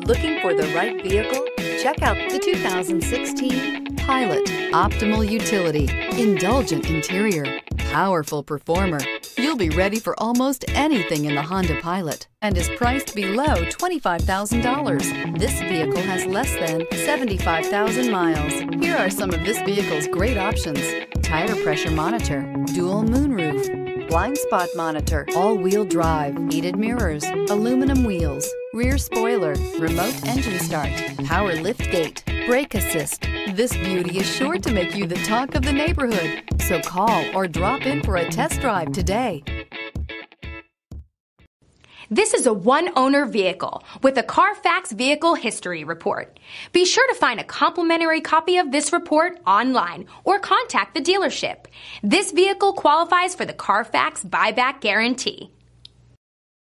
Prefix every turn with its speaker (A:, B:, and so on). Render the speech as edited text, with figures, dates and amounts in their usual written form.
A: Looking for the right vehicle? Check out the 2016 Pilot. Optimal utility, indulgent interior, powerful performer. You'll be ready for almost anything in the Honda Pilot and is priced below $25,000. This vehicle has less than 75,000 miles. Here are some of this vehicle's great options: tire pressure monitor, dual moonroof, blind spot monitor, all-wheel drive, heated mirrors, aluminum wheels, rear spoiler, remote engine start, power liftgate, brake assist. This beauty is sure to make you the talk of the neighborhood. So call or drop in for a test drive today.
B: This is a one-owner vehicle with a Carfax Vehicle History Report. Be sure to find a complimentary copy of this report online or contact the dealership. This vehicle qualifies for the Carfax Buyback Guarantee.